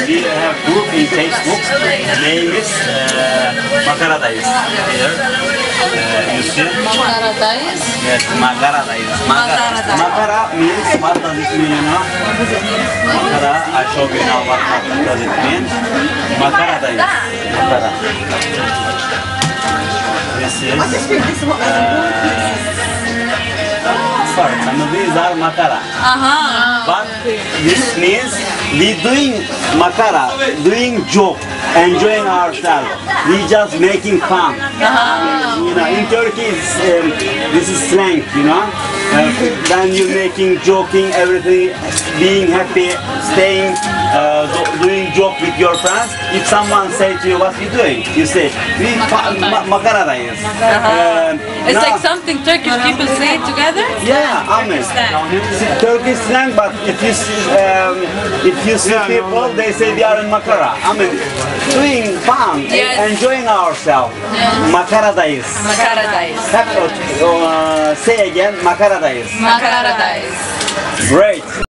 we have group in Facebook. Name is Makaradayız. Here, you see? Makaradayız. Yes, Makaradayız. Makaradayız. Makara means, what does it mean, you know? Makara, I show you now what does it mean. Makaradayız. Makara. This is sorry, some of these are makara. But this means we doing makara, doing joke, enjoying ourselves. We just making fun. You know, in Turkey, this is slang. You know, then you making, joking, everything, being happy, staying, doing joke with your friends. If someone say to you, "What you doing?" You say, "We makaradayız." It's like something Turkish people say together? Yeah, amen. Turkish slang, but if you see people, they say we are in makara. I mean, doing fun, Yes. enjoying ourselves. Makaradayız. Makaradayız. Say again, makaradayız. Makaradayız. Great.